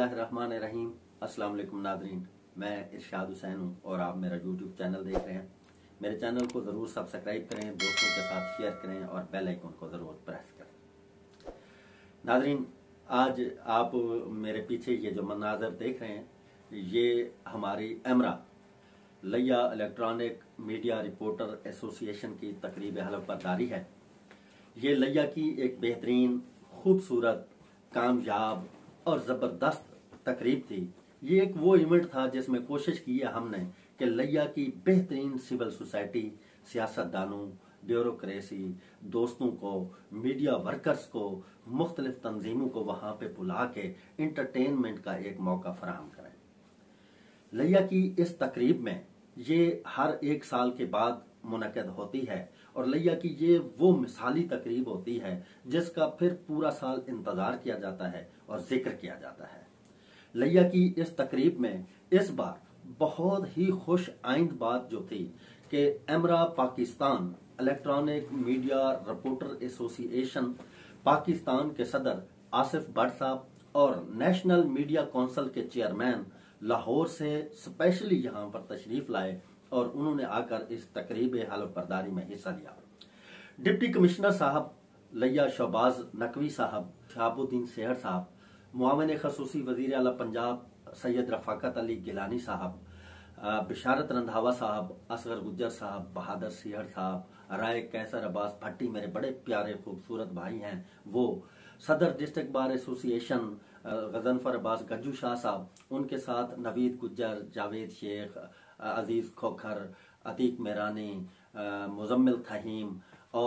बिस्मिल्लाहिर्रहमानिर्रहीम। अस्सलाम वालेकुम नाज़रीन, मैं इरशाद हुसैन हूँ और आप मेरा यूट्यूब चैनल देख रहे हैं। मेरे चैनल को ज़रूर सब्सक्राइब करें, दोस्तों के साथ शेयर करें और बेल आइकन को ज़रूर प्रेस करें। नाज़रीन, आज आप मेरे पीछे ये जो मनाज़र देख रहे हैं, ये हमारी एमरा लिया इलेक्ट्रॉनिक मीडिया रिपोर्टर एसोसिएशन की तकरीब हलफबरदारी है। ये लिया की एक बेहतरीन, खूबसूरत, कामयाब और ज़बरदस्त तकरीब थी। ये एक वो इवेंट था जिसमें कोशिश की है हमने कि लिया की बेहतरीन सिविल सोसाइटी, सियासतदानों, ब्यूरोक्रेसी, दोस्तों को, मीडिया वर्कर्स को, मुख्तलिफ तंजीमों को वहाँ पे बुला के इंटरटेनमेंट का एक मौका फराहम करें। लिया की इस तकरीब में ये हर एक साल के बाद मुनक़द होती है और लिया की ये वो मिसाली तकरीब होती है जिसका फिर पूरा साल इंतजार किया जाता है और जिक्र किया जाता है। लिया की इस तकरीब में इस बार बहुत ही खुश आइंद बात जो थी कि एमरा Pakistan electronic media reporter association Pakistan के सदर आसिफ भट्ट साहब और नेशनल मीडिया काउंसिल के चेयरमैन लाहौर से स्पेशली यहाँ पर तशरीफ लाए और उन्होंने आकर इस तकरीब हलफबरदारी में हिस्सा लिया। डिप्टी कमिश्नर साहब लिया शहबाज नकवी साहब, शहाबुद्दीन सेहर साहब, मुआविन खसूसी वजीर आला पंजाब सैयद रफाकत अली गिलानी साहब, बिशारत रंधावा साहब, असगर गुज्जर साहब, बहादुर सिहर साहब, राय कैसर अब्बास भट्टी मेरे बड़े प्यारे खूबसूरत भाई हैं, वो सदर district bar association Ghazanfar Abbas Gajju Shah साहब, उनके साथ नवीद गुज्जर, जावेद शेख, अजीज खोखर, अतीक मेरानी, मुजम्मिल थहीम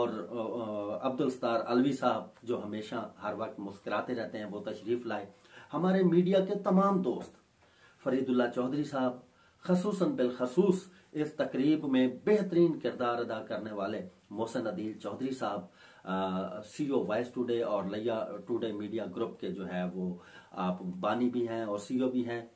और अब्दुल सत्तार अलवी साहब जो हमेशा हर वक्त मुस्कुराते रहते हैं, वो तशरीफ लाए। हमारे मीडिया के तमाम दोस्त, फरीदुल्ला चौधरी साहब, खसूसन बिलखसूस इस तकरीब में बेहतरीन किरदार अदा करने वाले मोहसिन अदील चौधरी साहब, सीईओ वाइस टुडे और लिया टुडे मीडिया ग्रुप के जो है वो आप बानी भी हैं और सीईओ भी हैं।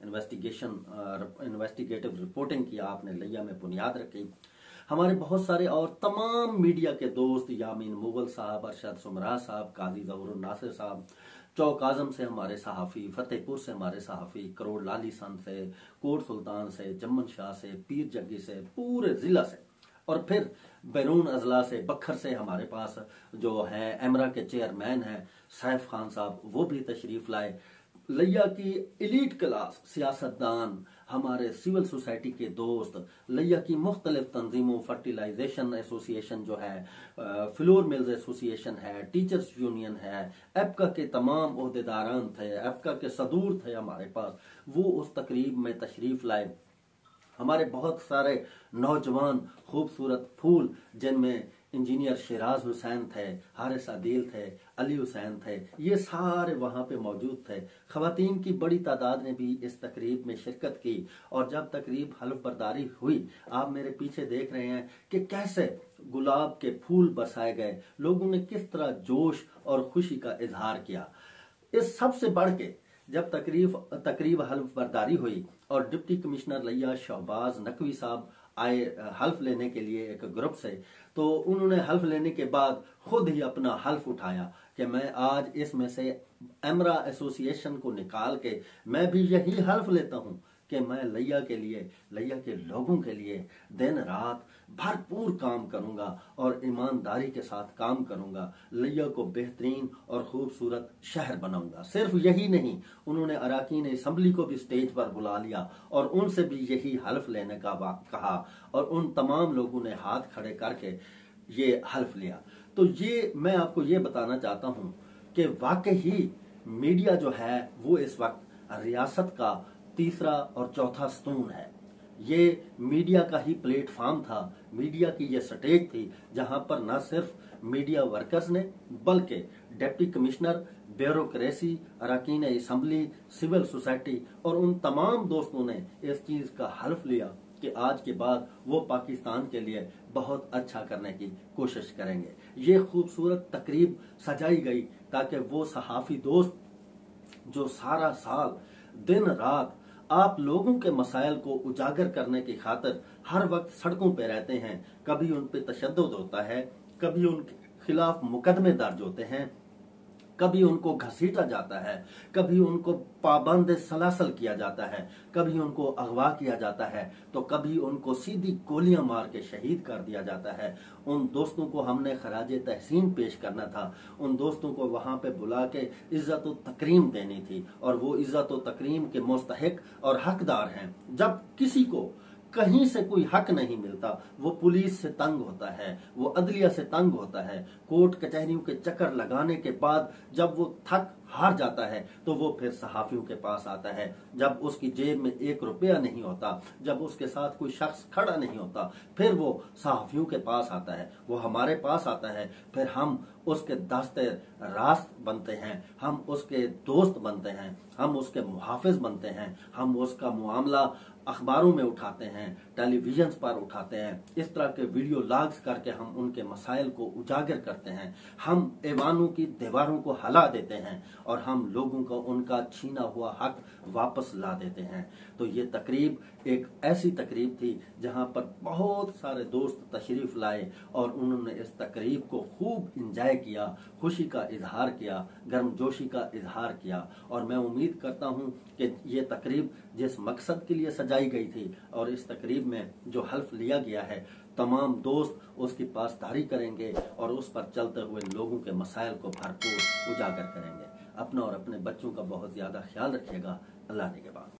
इन्वेस्टिगेटिव रिपोर्टिंग की आपने लिया में बुनियाद रखी। हमारे बहुत सारे और तमाम मीडिया के दोस्त, यामीन मुगल साहब, अरशद सुमरा साहब, काजी ज़हूरुन नासिर साहब, चौक आजम से हमारे सहाफ़ी, फतेहपुर से हमारे सहाफ़ी, करोड़ लाली सन से, कोट सुल्तान से, जम्मन शाह से, पीर जग्गी से, पूरे जिला से और फिर बैरून अजला से, बखर से हमारे पास जो है एमरा के चेयरमैन हैं सैफ खान साहब, वो भी तशरीफ लाए। लिया की एलीट क्लास सियासतदान, हमारे सिविल सोसाइटी के दोस्त, लिया की मुख्तलिफ तंजीमों, फर्टिलाइजेशन एसोसिएशन जो है, फ्लोर मिल्स एसोसिएशन है, टीचर्स यूनियन है, एपका के तमाम ओहदेदारान थे, एपका के सदूर थे हमारे पास, वो उस तकरीब में तशरीफ लाए। हमारे बहुत सारे नौजवान खूबसूरत फूल जिनमें इंजीनियर शिराज हुसैन थे, हारिस आदिल थे, अली हुसैन थे, ये सारे वहाँ पे मौजूद थे। खवातीन की बड़ी तादाद ने भी इस तकरीब में शिरकत की और जब तकरीब हलफबरदारी हुई, आप मेरे पीछे देख रहे हैं कि कैसे गुलाब के फूल बरसाए गए, लोगों ने किस तरह जोश और खुशी का इजहार किया। इस सबसे बढ़ के जब तकरीब हलफबरदारी हुई और डिप्टी कमिश्नर लिया शहबाज नकवी साहब आए हल्फ लेने के लिए एक ग्रुप से, तो उन्होंने हल्फ लेने के बाद खुद ही अपना हल्फ उठाया कि मैं आज इसमें से एमरा एसोसिएशन को निकाल के मैं भी यही हल्फ लेता हूं कि मैं लिया के लिए, लिया के लोगों के लिए दिन रात भरपूर काम करूंगा और ईमानदारी के साथ काम करूंगा, लिया को बेहतरीन और खूबसूरत शहर बनाऊंगा। सिर्फ यही नहीं, उन्होंने अराकीन असम्बली को भी स्टेज पर बुला लिया और उनसे भी यही हल्फ लेने का कहा और उन तमाम लोगों ने हाथ खड़े करके ये हल्फ लिया। तो ये मैं आपको ये बताना चाहता हूं कि वाकई ही मीडिया जो है वो इस वक्त रियासत का तीसरा और चौथा स्तून है। ये मीडिया का ही प्लेटफॉर्म था, मीडिया की ये स्टेज थी जहां पर न सिर्फ मीडिया वर्कर्स ने बल्कि डिप्टी कमिश्नर, ब्यूरोक्रेसी, अरकान असम्बली, सिविल सोसाइटी और उन तमाम दोस्तों ने इस चीज का हल्फ लिया कि आज के बाद वो पाकिस्तान के लिए बहुत अच्छा करने की कोशिश करेंगे। ये खूबसूरत तकरीब सजाई गई ताकि वो सहाफी दोस्त जो सारा साल दिन रात आप लोगों के मसाइल को उजागर करने की खातिर हर वक्त सड़कों पे रहते हैं, कभी उन पे तशद्दुद होता है, कभी उनके खिलाफ मुकदमे दर्ज होते हैं, कभी उनको घसीटा जाता है, कभी उनको पाबंद सलासल किया जाता है, कभी उनको अगवा किया जाता है, तो कभी उनको सीधी गोलियां मार के शहीद कर दिया जाता है। उन दोस्तों को हमने खराजे तहसीन पेश करना था, उन दोस्तों को वहां पे बुला के इज्जत व तकरीम देनी थी, और वो इज्जत व तकरीम के मुस्तहिक और हकदार हैं। जब किसी को कहीं से कोई हक नहीं मिलता, वो पुलिस से तंग होता है, वो अदलिया से तंग होता है, कोर्ट कचहरियों के चक्कर लगाने के बाद जब वो थक हार जाता है तो वो फिर सहाफियों के पास आता है। जब उसकी जेब में 1 रुपया नहीं होता, जब उसके साथ कोई शख्स खड़ा नहीं होता, फिर वो सहाफियों के पास आता है, वो हमारे पास आता है। फिर हम उसके दस्ते रास्त बनते हैं, हम उसके दोस्त बनते हैं, हम उसके मुहाफिज बनते हैं, हम उसका मामला अखबारों में उठाते हैं, टेलीविजन पर उठाते हैं, इस तरह के वीडियो लॉग्स करके हम उनके मसाइल को उजागर करते हैं, हम ऐवानों की दीवारों को हिला देते हैं और हम लोगों को उनका छीना हुआ हक वापस ला देते हैं। तो ये तकरीब एक ऐसी तकरीब थी जहां पर बहुत सारे दोस्त तशरीफ लाए और उन्होंने इस तकरीब को खूब इंजॉय किया, खुशी का इजहार किया, गर्मजोशी का इजहार किया। और मैं उम्मीद करता हूं कि ये तकरीब जिस मकसद के लिए सजाई गई थी और इस तकरीब में जो हल्फ लिया गया है, तमाम दोस्त उसकी पासदारी करेंगे और उस पर चलते हुए लोगों के मसाइल को भरपूर उजागर करेंगे। अपना और अपने बच्चों का बहुत ज्यादा ख्याल रखिएगा। अल्लाह ने के बाद।